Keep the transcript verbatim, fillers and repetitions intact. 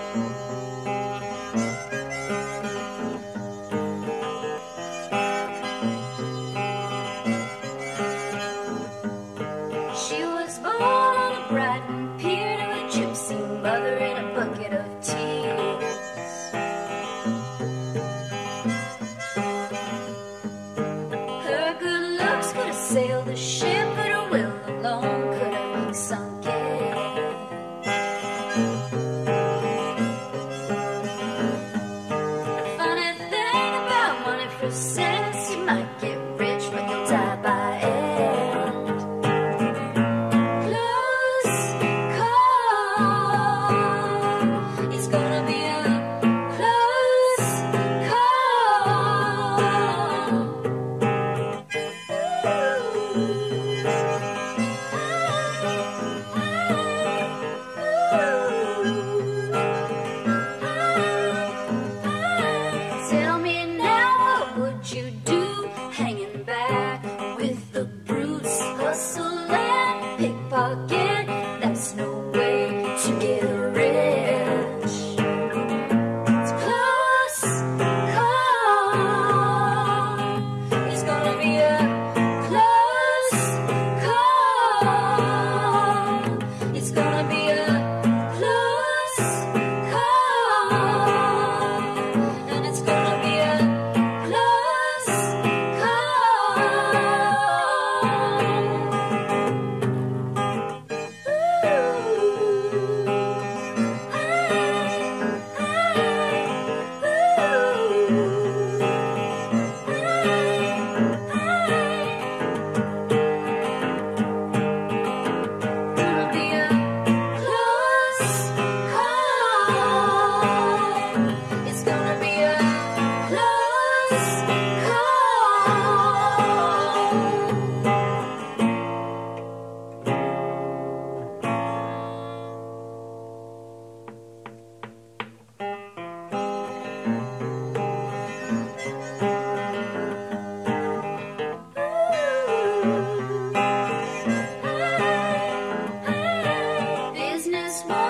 She was born on a Brighton pier to a gypsy mother in a bucket of tears. Her good looks could have sailed the ship, but her will alone could have sunk it. Funny thing about money for sense, you might get rich, but you'll die by it. Tell me now, what would you do hanging back with the brutes? Hustle and pickpocket, that's no way to get rich. It's close call. It's gonna be a close call. It's gonna be a close call. And it's gonna be a close It's gonna be a close call. Business